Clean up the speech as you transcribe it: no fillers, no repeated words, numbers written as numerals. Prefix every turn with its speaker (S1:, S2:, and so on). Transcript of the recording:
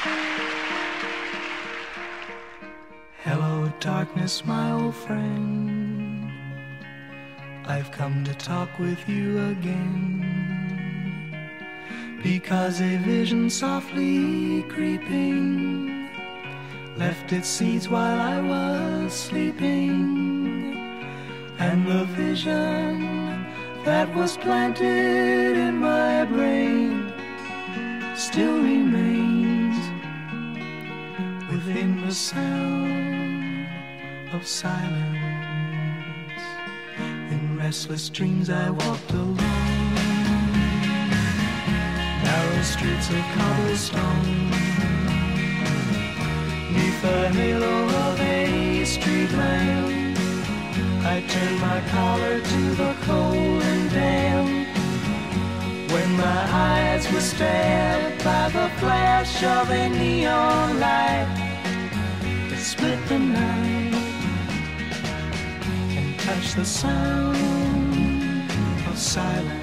S1: Hello, darkness, my old friend. I've come to talk with you again, because a vision softly creeping left its seeds while I was sleeping, and the vision that was planted in my brain still remains within the sound of silence. In restless dreams I walked alone, narrow streets of cobblestone, neath the halo of a street lamp. I turned my collar to the cold and damp, when my eyes were stabbed by the flash of a neon light that split the night and touched the sound of silence.